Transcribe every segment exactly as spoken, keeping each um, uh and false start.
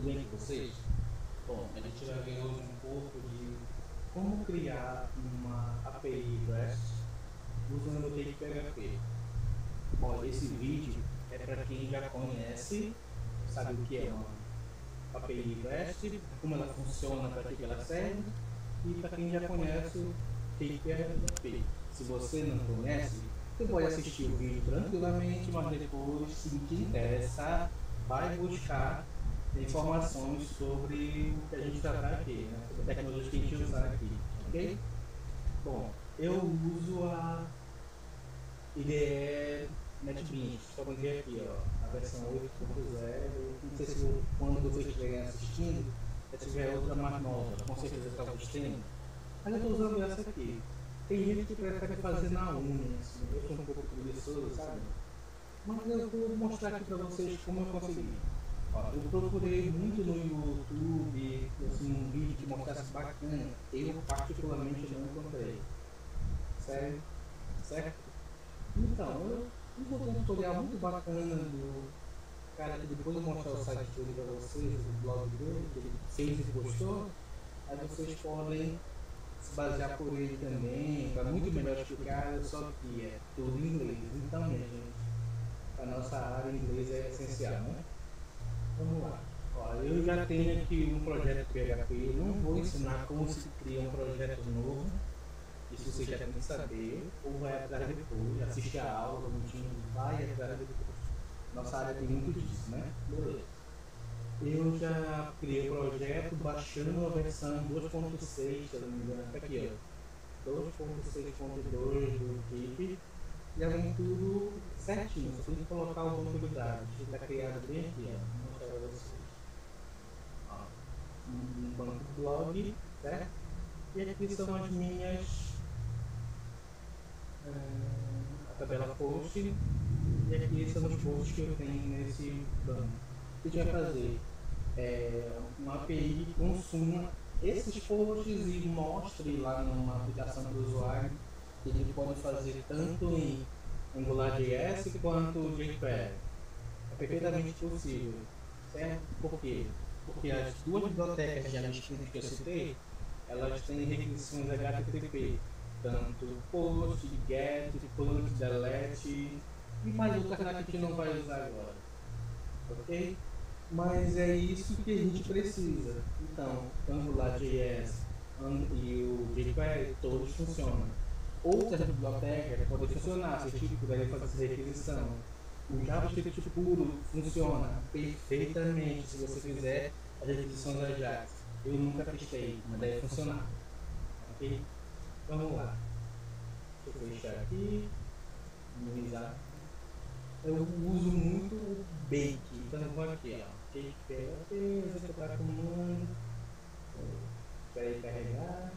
bem com vocês? Bom, a gente vai ver hoje um pouco de como criar uma A P I REST usando o T P H P. Bom, esse vídeo é para quem já conhece, sabe o que é uma A P I REST, como ela funciona, para que ela serve, e para quem já conhece o T P H P. Se você não conhece, você pode assistir o vídeo tranquilamente, mas depois, se te interessar, vai buscar informações sobre o que a gente tratar aqui, né? Sobre a tecnologia que a gente usar aqui, ok? Bom, eu uso a I D E NetBeans, só vou dizer aqui, ó, a versão oito ponto zero. Não sei se quando vocês estiverem assistindo, se tiver outra mais nova, com certeza está gostando. Mas eu estou usando essa aqui. Tem gente que prefere fazer na unha, assim, eu sou um pouco preguiçoso, sabe? Mas eu vou mostrar aqui para vocês como eu consegui. Ó, eu procurei muito no YouTube, assim, um vídeo que mostrasse bacana. Eu particularmente não encontrei. Sério? Certo? Então, eu encontrei um tutorial muito bacana do cara que depois eu vou mostrar o site dele para vocês, o blog dele, que ele fez e postou. Aí vocês podem se basear por ele também, para muito melhor explicar, só que é tudo em inglês. Então, minha gente, a nossa área em inglês é essencial, né? Vamos lá. Ó, eu já tenho aqui um projeto P H P, não vou ensinar como se cria um projeto novo, isso você já tem que saber, ou vai atrás depois, assiste a aula, como tinha, vai atrás depois. Nossa área tem muito disso, né? Beleza. Eu já criei o projeto baixando a versão dois ponto seis, se eu não me engano, tá aqui, ó. dois ponto seis ponto dois do Keep. Já vem tudo certinho, só tem que colocar o banco de dados, que está criado bem aqui, ó. Vou mostrar para vocês. Ó, um banco blog, certo? E aqui são as minhas, uh, a tabela post, e aqui são os posts que eu tenho nesse banco. O que a gente vai fazer? É uma A P I que consuma esses posts e mostre lá numa aplicação para o usuário que ele pode fazer tanto em AngularJS quanto jQuery. É perfeitamente possível, certo? Por quê? Porque as duas bibliotecas de JavaScript que eu citei, elas têm requisições H T T P, tanto post, get, put, delete e mais outras que a gente não vai usar agora, ok? Mas é isso que a gente precisa. Então, AngularJS e o jQuery todos funcionam. Outras bibliotecas podem funcionar, se tipo puderem fazer requisição. O JavaScript puro funciona perfeitamente se você fizer a requisição da Ajax. Eu nunca testei, mas deve funcionar. Ok? Vamos lá. Deixa eu fechar aqui. Minimizar. Eu uso muito o Bake, então eu vou aqui, ó. Bake P H P, executar comando. Espera aí carregar.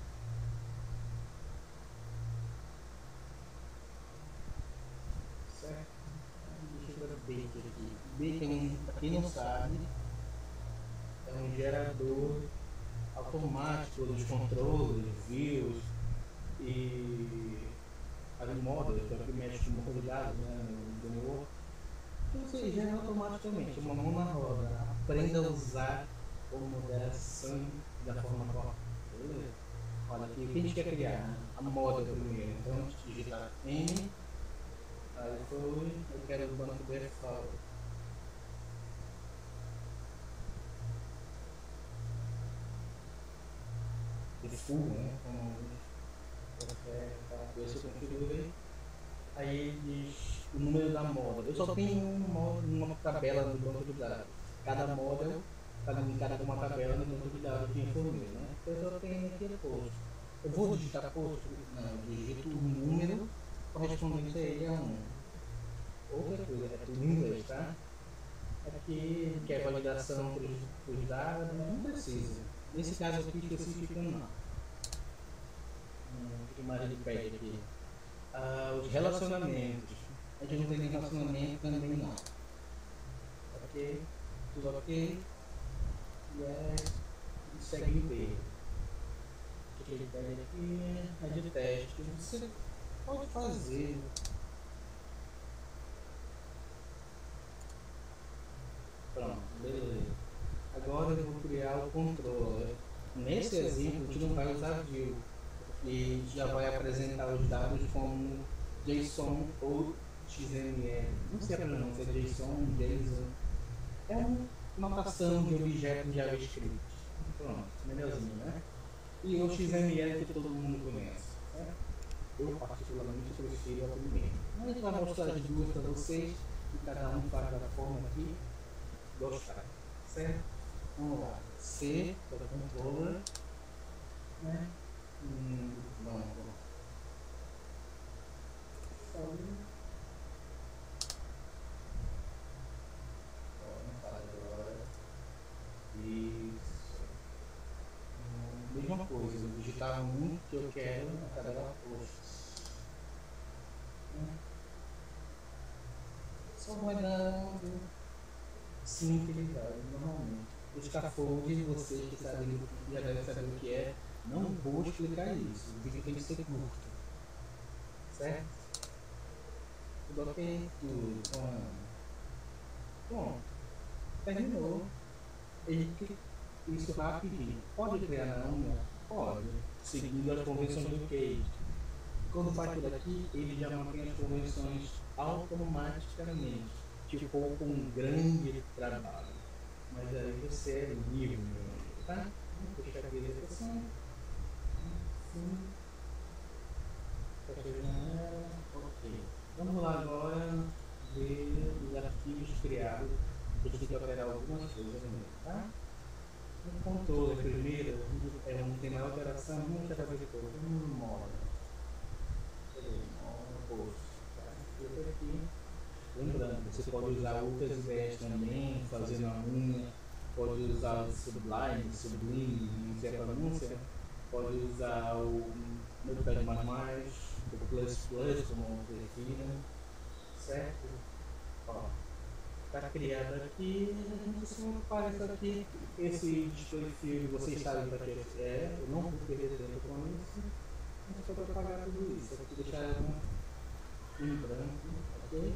Certo? Deixa eu ver o Bake aqui. Bake, para quem não sabe, é um gerador automático dos controles, views e as modas, que mexe com banco de dados, né, no Demo. Você gera automaticamente, uma mão na roda. Aprenda a usar como moderação da forma correta. Beleza? Olha aqui, o que a gente quer criar? Né? A moda primeiro. Então, a gente digitar N, aí foi, eu quero o banco default. Default, né? Como eu se configurei. Aí ele diz o número da moda. Eu só tenho uma, uma tabela no banco de dados. Cada model está linkada com uma tabela no banco de dados que informei, né? Então eu só tenho aqui post. Eu vou digitar post? Não, eu digito o número correspondente a ele a um. Outra coisa, é tudo em inglês, tá? Aqui quer validação para os dados, não precisa. Nesse caso aqui específico não. O que mais ele pede aqui? Uh, os relacionamentos. A gente não tem nem relacionamento também não. Ok? Tudo ok? E é. Segue em B. O que ele pede aqui é de teste. Você pode fazer. Pronto, beleza. agora eu vou criar o controller. Nesse exemplo, a gente não vai usar view. E já vai apresentar os dados como JSON ou X M L. Não sei a pronúncia, é JSON, JSON. É uma notação de objeto JavaScript. Pronto, melhorzinho, né? E o X M L que todo mundo conhece. Né? Eu particularmente prefiro a primeira. Mas a gente vai mostrar as duas para vocês e cada um faz da forma que gostar. Certo? Vamos lá. C para controller. Né? Hum, vamos. Isso. Hum, mesma coisa, eu digitar um que eu quero na tabela posts. Hum. Só vai dando simplicidade normalmente. Os scaffold, vocês que sabem, já devem saber o que é. Não vou explicar isso, o vídeo tem que ser curto. Certo? Tudo ok? Tudo. Bom, terminou. Ele, isso rapidinho. Pode criar na unha? Pode. Seguindo as convenções do Cage. Quando faz tudo aqui, ele já mantém as convenções automaticamente. Tipo, com um grande trabalho. Mas aí você é livre, tá? Vamos puxar aqui a execução. Sim. Ok. Vamos lá agora ver os arquivos criados. A gente tem que alterar algumas coisas mesmo, tá? O controle primeiro é um tem maior alteração, não quer fazer coisa. Um modo. Aqui. Lembrando, você pode usar outras ideias também, fazendo a unha, pode usar o Sublime, Sublime, não sei a pronúncia, pode usar o Notepad mais mais, o Plus Plus, como prefiram, certo? Ó, está criado aqui, não sei se aparece aqui, esse display field, vocês sabem para que é, eu não vou perder tempo com isso, mas só para pagar tudo isso, aqui deixar em branco, ok?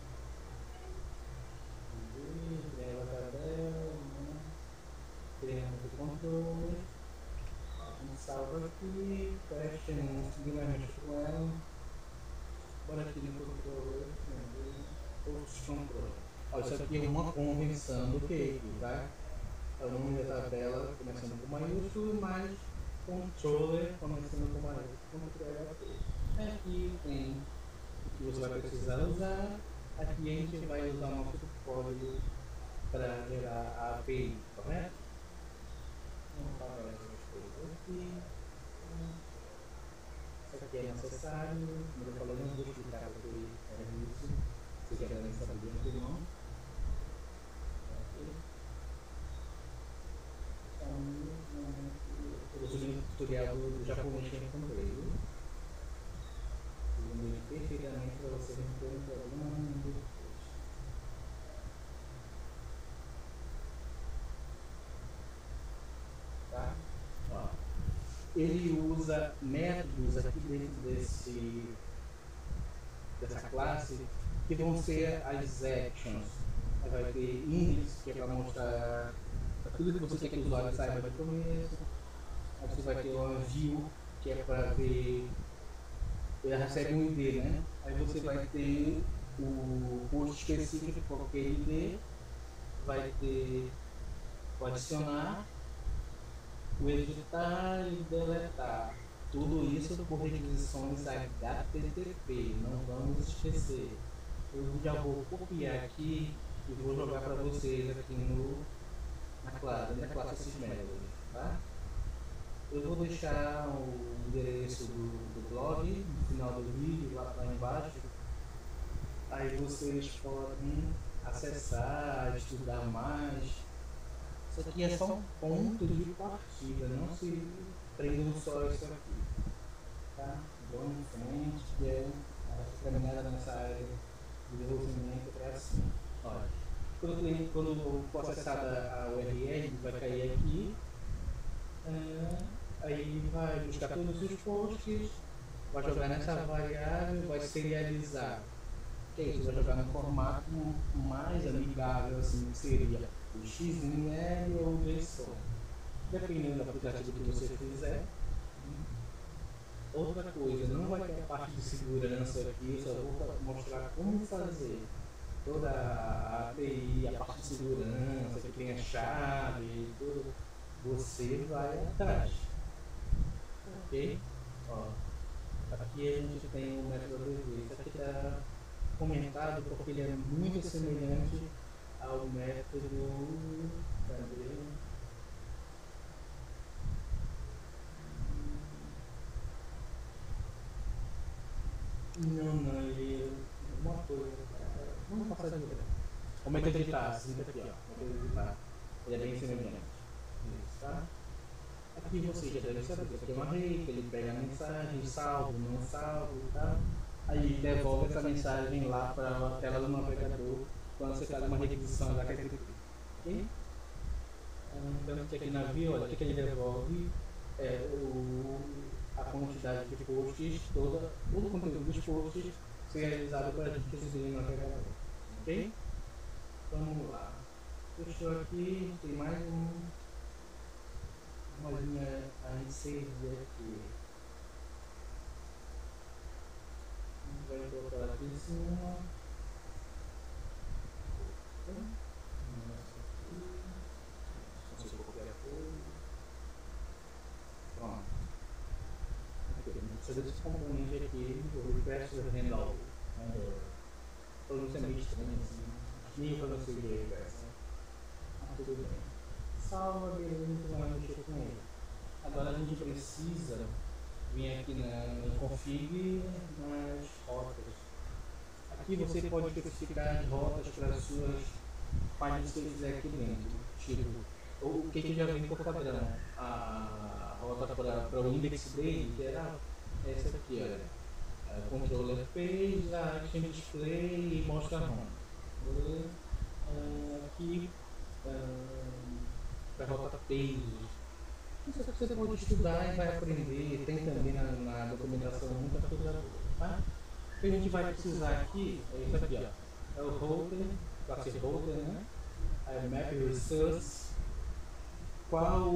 Leva a tabela, criamos o controle, a gente salva aqui, fecha, seguimos com ela, bora aqui no controle, outros controles. Olha, isso aqui é uma convenção do Cake, tá? É o nome da tabela começando com maiúsculo, mas controller começando com maiúsculo. Aqui tem o que você vai precisar usar. Aqui a gente vai usar o nosso código para gerar a A P I, correto? Vamos pagar essas coisas aqui. Isso aqui é necessário, mas eu falei, não vou explicar porque é isso. Vocês já devem saber de antemão. Eu sou um tutorial do japonês que eu encontrei. Eu perfeitamente para você não ter um problema nenhum. Tá? Ó. Ele usa métodos aqui dentro desse, dessa classe que vão ser as actions. Aí vai ter index, que é para mostrar tudo que você quer que o usuário saiba de começo. Aí você vai ter uma view, que é para ver, ele recebe um I D, né? Aí você vai ter o post específico com aquele I D, vai ter o adicionar, o editar e deletar. Tudo isso por requisições H T T P, não vamos esquecer. Eu já vou copiar aqui e vou jogar para vocês aqui no, na classe, na classe Sysmetric, tá? Eu vou deixar o endereço do, do blog no final do vídeo, lá, lá embaixo. Aí vocês podem acessar, estudar mais. Isso aqui é só um ponto de partida, não se prendam só isso aqui. Tá? Vamos em frente, que é a caminhada nessa área de desenvolvimento é assim. Olha, quando, quando for acessada a U R L, vai cair aqui. É, aí vai buscar todos os posts, vai jogar nessa variável, vai serializar. Que é isso? Vai jogar no formato mais amigável, assim, que seria o X M L ou o JSON. Dependendo do aplicativo que você fizer. Outra coisa, não vai ter a parte de segurança aqui, eu só vou mostrar como fazer toda a A P I, a parte de segurança, que tem a chave e tudo. Você vai atrás. Ok? Ó, aqui a gente tem o método D V. Isso aqui está comentado porque ele é muito semelhante ao método. Cadê? Não, não, ele. Uma coisa. Vamos passar de direto. O método de taxa, aqui, ó. O método de taxa. Ele é bem semelhante. Isso, tá? Aqui você já deve saber que aqui é uma array, que ele pega a mensagem, salvo, não salvo, tá? Aí devolve essa mensagem lá para a tela do navegador quando você faz uma requisição da H T T P. Ok? Então aqui na view, olha, o que ele devolve é o, a quantidade de posts, toda, todo o conteúdo dos posts ser realizado para a gente receber no navegador. Ok? Vamos lá. Fechou aqui, tem mais um, uma linha a inserir aqui. Vai botar aqui em cima. Não sei copiar tudo. Pronto. Ok, não precisa desse componente aqui, o request handle. Todo isso é meio estranho assim. Nem para você ver request. Mas tudo bem. Salva, beleza, não vai mexer com ele. Agora a gente precisa vir aqui na, no config nas rotas. Aqui você pode especificar as rotas para as suas páginas que você quiser aqui dentro. Tipo, o que, que já vem por padrão? A rota para o index dele, que era essa aqui, olha. Uh, controller page, action display e mostra home. Uh, aqui uh, para a rota page. Isso é que você pode estudar e vai aprender. Tem também na, na documentação muita coisa boa, tá? O que a gente vai precisar aqui é isso aqui, ó. É o router, classe router, né? É map resource. Qual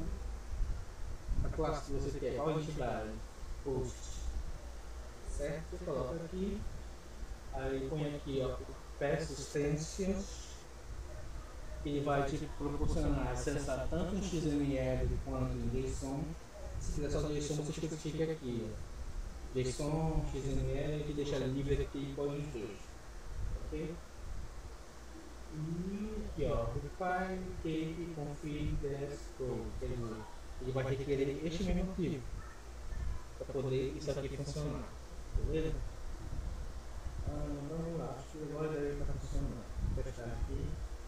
a classe que você quer? Qual a entidade? Host. Certo? Você coloca aqui. Aí põe aqui, ó, pass extensions. Ele vai te proporcionar acessar tanto em X M L quanto em JSON. Se quiser só JSON, você especifica aqui. Ó. JSON, X M L, que deixa livre aqui e pode os dois. Ok? E aqui, ó, require, take, config, des, code. Quer dizer, ele vai requerer este mesmo arquivo para poder isso aqui funcionar. Beleza? Ah, vamos lá, acho que agora deve estar funcionando. Vou testar aqui.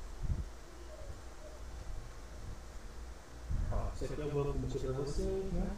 Ó, isso aqui é o banco que eu mostrei para vocês, né?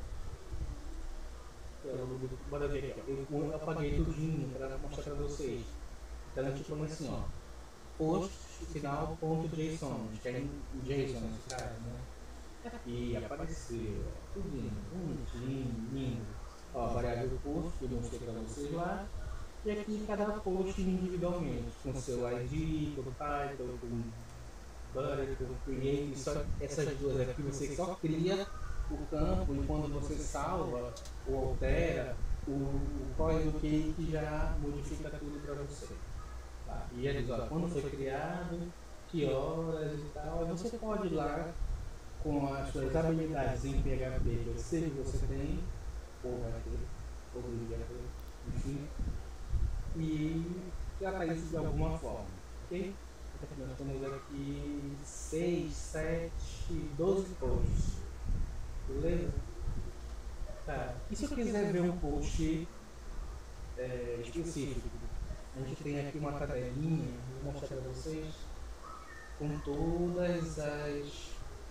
Bora ver aqui, ó. Eu apaguei tudinho para mostrar para vocês. Então, tipo assim, ó. Post final ponto JSON, que é em JSON nesse caso, né? Aqui apareceu, ó, tudinho, bonitinho, lindo. Ó, variável post que eu mostrei para vocês lá. E aqui cada post individualmente, com seu I D, com title, com budget, com create. Só essas duas aqui você só cria o campo e quando você salva ou altera, o, o código que, que já modifica tudo para você. Tá? E eles, ó, quando foi criado, que horas e tal, aí você pode ir lá com as suas habilidades em P H P que eu sei que você tem, ou vai ter, ou devia ter, enfim, e tratar isso de alguma forma, ok? Nós temos aqui seis, sete, doze posts, beleza? Tá. E se eu quiser ver um post é, específico? A gente tem aqui uma tabelinha, vou mostrar para vocês, com todas as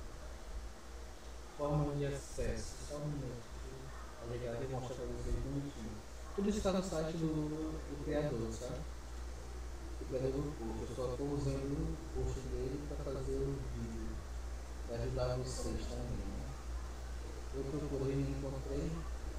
formas de acesso. Só um minuto. Eu vou mostrar para vocês bonitinho. Tudo isso está no site do, do criador, sabe? O criador do post. Eu só estou usando o post dele para fazer o vídeo. Para ajudar vocês também. Né? Eu procurei e não encontrei.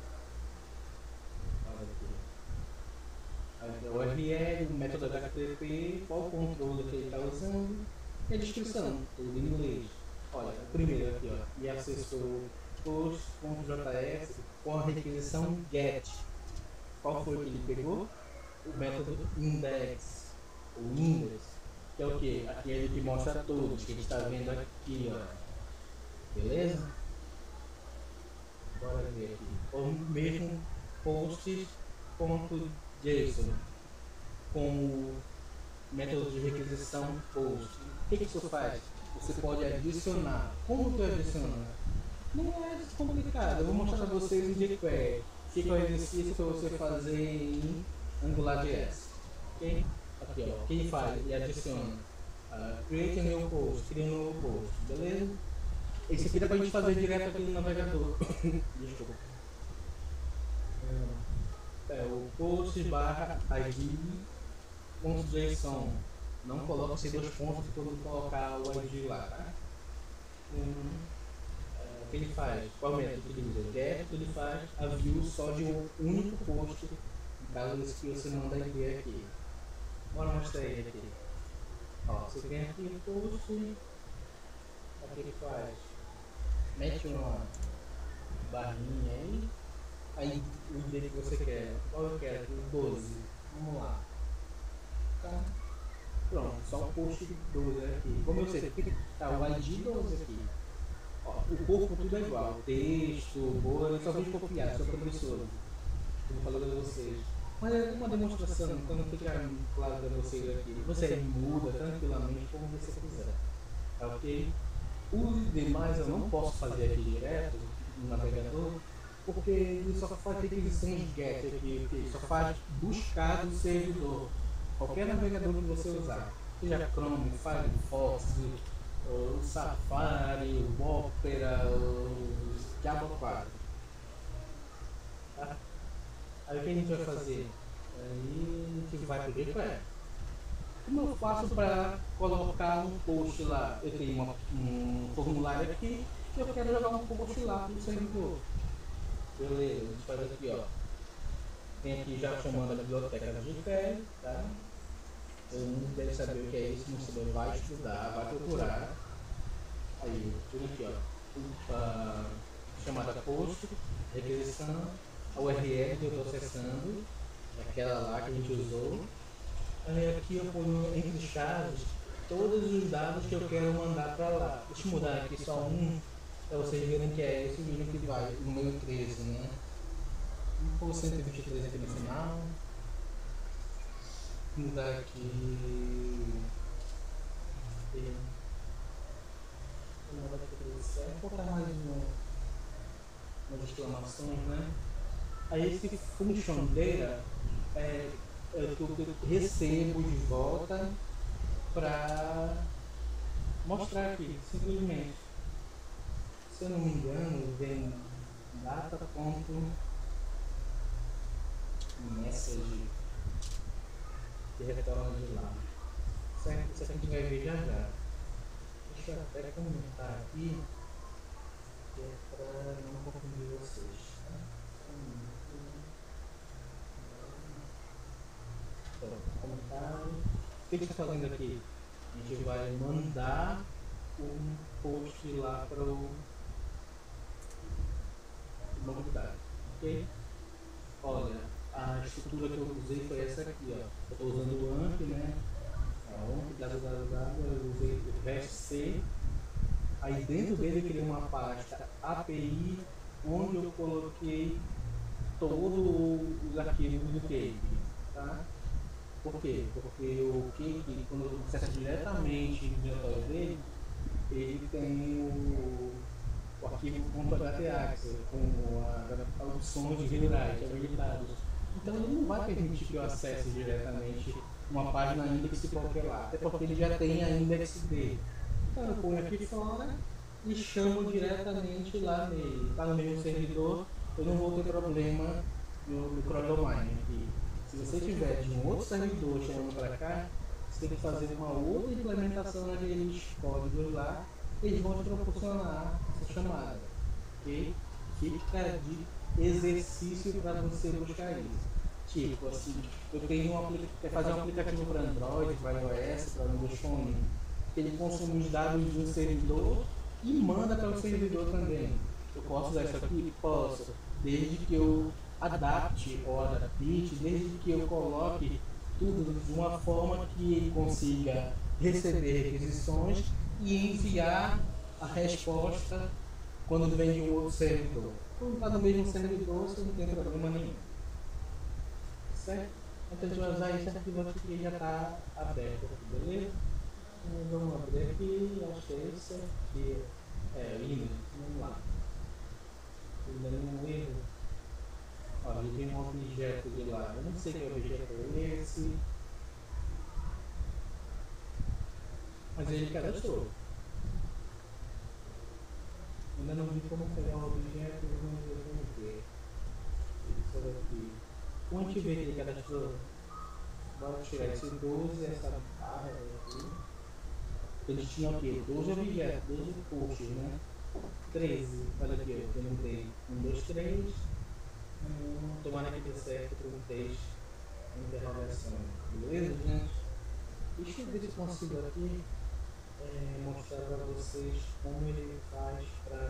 Olha aqui. O U R L, o método H T T P, qual o controle que ele está usando, E a descrição, tudo em inglês. Olha, o primeiro aqui, ó, e acessou post.js com a requisição get. Qual foi que ele pegou? O método index, o index, que é o que? Aquele que mostra todos, que a gente está vendo aqui, ó. Beleza? Bora ver aqui. Ou mesmo posts.json com o método de requisição post. O que, que isso faz? Você pode adicionar. Como tu adiciona? Não é complicado. Eu vou mostrar para vocês o jQuery. Fica o exercício para você fazer em AngularJS. Ok? Aqui, ó. Quem faz e adiciona. Uh, create a new post. Cria um novo post. Beleza? Esse aqui dá pra gente fazer direto aqui no navegador. Desculpa. É o post barra id.json. Não coloca esses dois pontos quando colocar o I D lá, tá? Hum, é, o que ele faz? Qual método que ele usa? Get, ele faz a view só de um único post, no caso desse que você manda I D aqui. Bora mostrar ele aqui. Ó, você tem aqui o post, o que ele faz? Mete uma barrinha aí, aí o I D que você quer. Qual eu quero? doze. Vamos lá. Tá. Pronto, só o post doze aqui. Como eu sei, tá o I D doze aqui. Ó, o corpo tudo é igual. Texto, bolha, só vou copiar, sou preguiçoso. Vou falar para vocês. Mas é uma demonstração, então não fica claro para vocês aqui. Você muda tranquilamente como você quiser. Tá ok? Os demais eu não posso fazer aqui direto no navegador, porque ele só faz requisições get aqui, ele só faz buscar do servidor. Qualquer navegador que você usar, seja Chrome, Firefox, o Safari, o Opera, o Java quatro. Tá? Aí o que a gente vai fazer? Aí a gente vai pro jQuery. Como eu faço para colocar um post lá? Eu tenho uma, um formulário aqui e eu quero jogar um post lá no servidor. Beleza, a gente faz aqui, ó. Tem aqui já chamando a biblioteca de jQuery, tá? Eu não deve saber o que é isso, não saber, vai estudar, vai procurar. Aí, tudo aqui, ó. A chamada post, requisição, a U R L que eu estou acessando, aquela lá que a gente usou. Aí aqui eu ponho entre chaves todos os dados que eu quero mandar para lá. Deixa eu mudar aqui só um, para vocês verem que é esse vídeo que vai, o número treze, né? Vou cento e vinte e três aqui no final. Mudar aqui. Vou colocar mais uma, umas exclamações, né? Aí esse function data é, é o que eu recebo de volta para mostrar aqui, simplesmente. Se eu não me engano, vem data.message que retorna de lá. Certo? Isso aqui a gente vai ver já já. Deixa eu até comentar aqui, que é para não confundir vocês. Tá? Então, comentário. O que a gente está fazendo aqui? A gente vai mandar um post lá para o banco de dados, ok? Olha, a estrutura que eu usei foi essa aqui, ó. Eu estou usando o A M P, né? O A M P, www, eu usei o REST C. Aí dentro dele eu criei uma pasta A P I, onde eu coloquei todos os arquivos do Cake, tá? Por quê? Porque o Cake, quando eu acesso diretamente no diretório dele, ele tem o, o arquivo .htaccess com a opções de rewrite habilitados. Então ele não vai permitir que eu acesse diretamente uma página index de qualquer lá, até porque ele já tem a index dele. Então eu ponho aqui fora e chamo diretamente lá nele. Está no mesmo servidor, eu não vou ter problema no, no CrossDomain aqui. Se você tiver de um outro servidor chamando para cá, você tem que fazer uma outra implementação naqueles códigos lá, eles vão te proporcionar essa chamada, ok? Fica de exercício para você buscar isso. Tipo assim, eu tenho um aplicativo, quer fazer um aplicativo para Android, para iOS, para Windows Phone, ele consome os dados de um servidor e manda para o servidor também. Eu posso usar isso aqui? Posso, desde que eu adapte ou adapte, desde que eu coloque tudo de uma forma que ele consiga receber requisições e enviar a resposta quando vem de um outro servidor. Quando está no mesmo servidor, você não tem problema nenhum. Certo? Então a gente vai usar esse arquivo aqui que já está aberto aqui, beleza? Então, vamos abrir aqui, acho que é esse aqui. É, lindo. Vamos lá. Ainda não erro. Olha, ele tem um objeto de lá. Eu não sei que objeto é esse. Mas ele cadastrou. Ainda não vi como pegar o objeto, vamos ver. Isso daqui. Como a gente vê que ele cadastrou, bora tirar esse doze, essa barra aqui. Eles tinham o quê? doze objetos, doze posts, né? treze. Olha aqui, eu perguntei um, dois, três. Hum, tomara que dê certo com o texto interrogação. Beleza, gente? Deixa eu ver se consigo aqui é, mostrar para vocês como ele faz para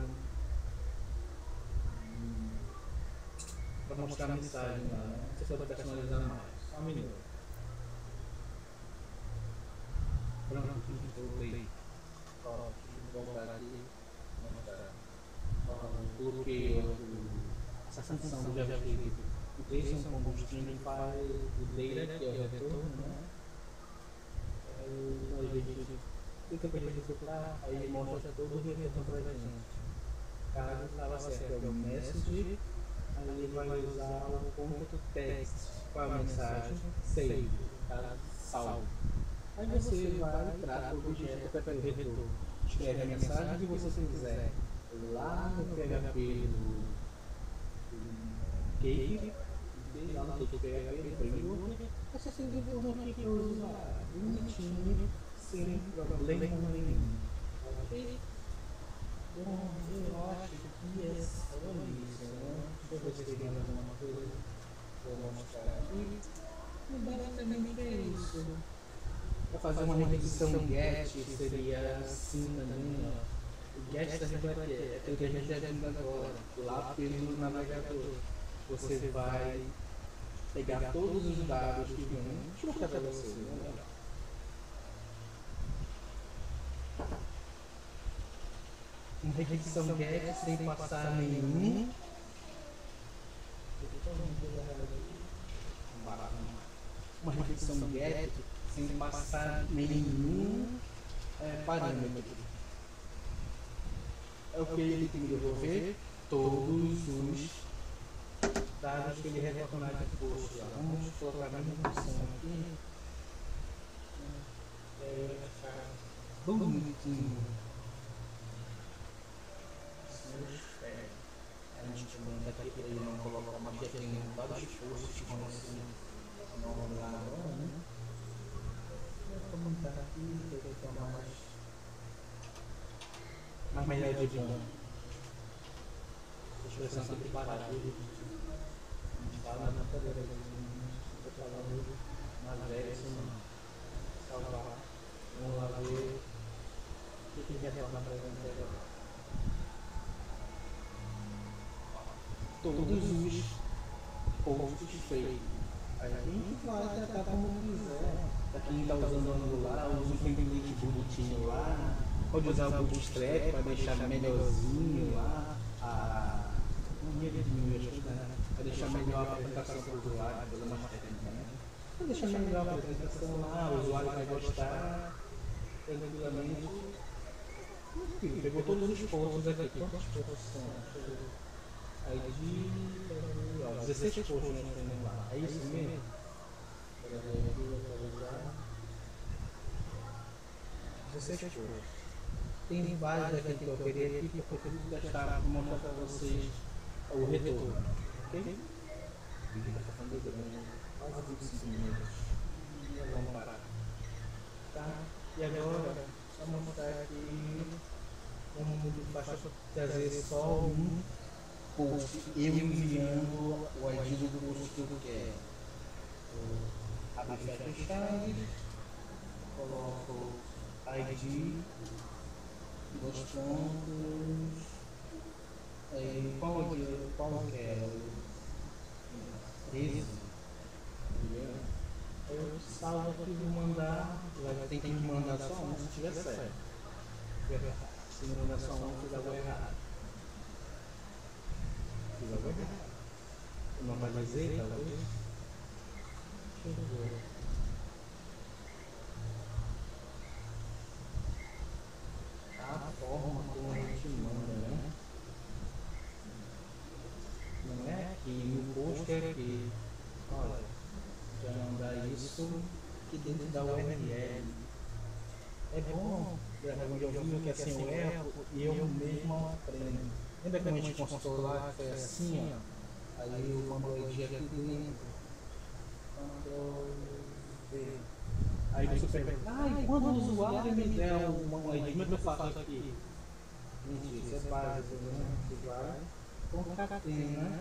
hum, para mostrar a mensagem lá, né? Você pode personalizar mais. Só um minuto. Pronto, voltei. Ó, deixa eu voltar aqui. Mostrar. Ó, coloquei essa função do JavaScript. O três são como string faz o data, que é o retorno, né? Aí a gente clica para executar, aí ele mostra todo o retorno para a gente. Caso estava certo, é o message. Aí ele vai usar o ponto text com a mensagem save, tá? Salvo. Aí você vai entrar o objeto para o retorno. Escreve a mensagem que você quiser lá no P H P do, do Cake, lá no Cake P H P, Framework. Você tem que retorno aqui que eu uso lá, bonitinho, sem problema nenhum. Ok? Bom, eu acho que é só isso, né? Deixa eu ver se tem mais alguma coisa que eu vou mostrar aqui. E basicamente é isso. Para fazer uma requisição get seria assim também, ó. O get serve para quê? É o que a gente já viu agora, lá pelo navegador. Você vai pegar todos os dados que vêm. Deixa eu mostrar para vocês, né? Uma requisição get sem passar nenhum. Uma requisição get sem passar nenhum é, parâmetro. É o que ele tem que devolver todos os dados que ele retornar de post. Vamos colocar a mesma função aqui. É, vai ficar bonitinho. A gente manda aqui para ele não colocar uma que tem vários posts com esse nome lá agora, né? Vou comentar aqui, que eu vou tomar mais, mais melhor de bom. Deixa eu ver se eu tenho parado. A gente fala na cadeira, vou falar na Jackson, salvar. Vamos lá ver o que ele retorna para a gente agora. Todos os posts feitos. A gente vai tratar como quiser. Pra quem está usando o Angular, usa um template bonitinho lá. Pode usar o Bootstrap para deixar melhorzinho lá. A para deixar melhor a apresentação para o usuário, pela mais técnica, né? Para deixar melhor a apresentação lá, o usuário vai gostar tranquilamente. Enfim, pegou todos os pontos aqui. Quantos pontos são? I D, ó, dezesseis posts nós temos lá. É isso mesmo? dezesseis posts. Tem vários aqui que eu queria aqui, porque eu queria gastar para mostrar para vocês o retorno. Ok? O vídeo está ficando grande, quase vinte e cinco minutos. Vamos parar. Tá? E agora, só mostrar aqui como basta trazer só um post, eu enviando o I D do post que eu quero. Abro fecha chave, coloco I D, dois pontos, aí qual dia, qual que é? treze, entendeu? Aí eu salvo aqui e vou mandar, vai ter que me mandar só um se tiver certo. Se tiver errado. Se me mandar só um, fiz algo errado. Fiz algo errado. Eu não atualizei, talvez. Deixa eu ver. A forma como a gente manda, né? Não é aqui, no post é aqui. Olha, já mandar isso aqui dentro da U R L. É bom, eu já vi que assim eu erro e eu mesmo aprendo. Lembra que a gente consultou lá que foi assim, ó? Aí eu mando o I D aqui dentro. Ctrl V. Aí você pergunta, ah, e quando o usuário me der um I D, como é que eu faço aqui? Gente, isso é básico, né? Você vai, concatena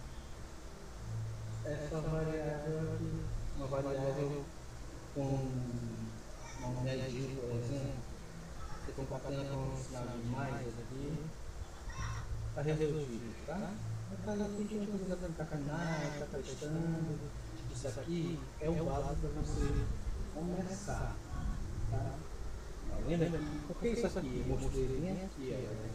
essa variável aqui, uma variável com uma I D, por exemplo. Você concatena com um sinal de mais aqui, está resolvido, tá? Mas aí a gente não precisa concatenar, está testando. Isso aqui é o básico para você começar, tá? Tá vendo? O que é isso aqui? Eu mostrei bem aqui,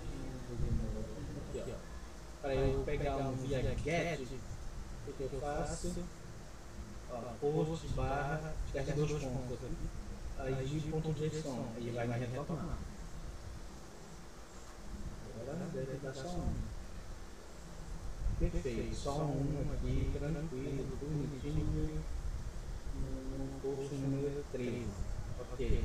ó. Aqui, ó. Para eu pegar um via get, o que eu faço? Ó, post barra, esquece dois pontos aqui, I D.json, aí vai me retornar. Agora deve dar só um. Perfeito, só um aqui, tranquilo, bonitinho, no post número treze. Ok.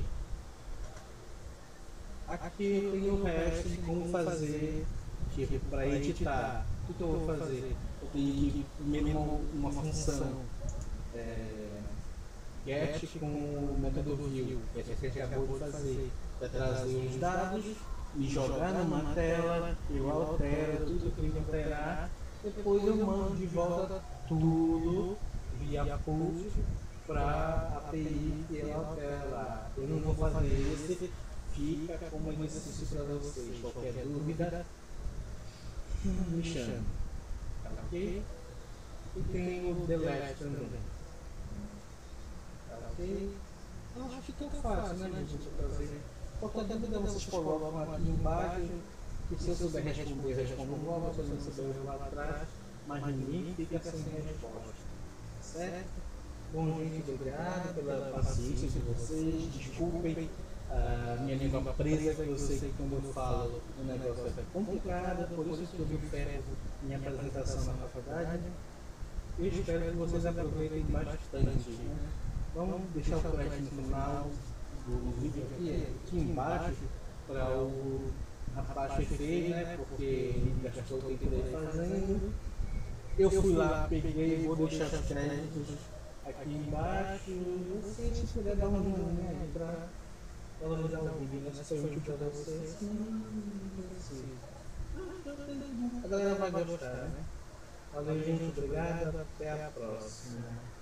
Aqui eu tenho o resto de como fazer, tipo, para editar. O que eu vou fazer? Eu tenho que primeiro uma, uma função é, get com o método view, que é que você acabou de fazer, para trazer os dados e jogar numa tela, eu altero tudo que eu tenho que alterar, depois eu mando de volta tudo via push para a API que ela altera lá. Eu não vou fazer esse, fica como exercício para vocês. Qualquer dúvida, me chame. Tá ok? E tem o delete também. Tá ok? Eu acho que fica fácil, né, gente, fazer. Qualquer dúvida vocês colocam aqui embaixo, que se eu souber responder, eu respondo logo, se eu não souber, eu vou lá atrás, mas ninguém fica sem resposta. Certo? Bom, gente, obrigado pela paciência de vocês, desculpem a minha língua presa, que eu sei que quando eu falo o negócio é complicado, por isso que eu me ferro minha apresentação na faculdade. Eu espero que vocês aproveitem bastante. Né? Vamos deixar o crédito no final do vídeo aqui, aqui embaixo, para o rapaz que fez, né? Porque ele gastou o tempo dele fazendo. Eu fui lá, peguei, vou deixar os créditos aqui embaixo. Você, se puder dar um joinha aí para valorizar o vídeo, né? Se foi útil para vocês, a galera vai gostar, né? Valeu, gente, obrigado, até a próxima.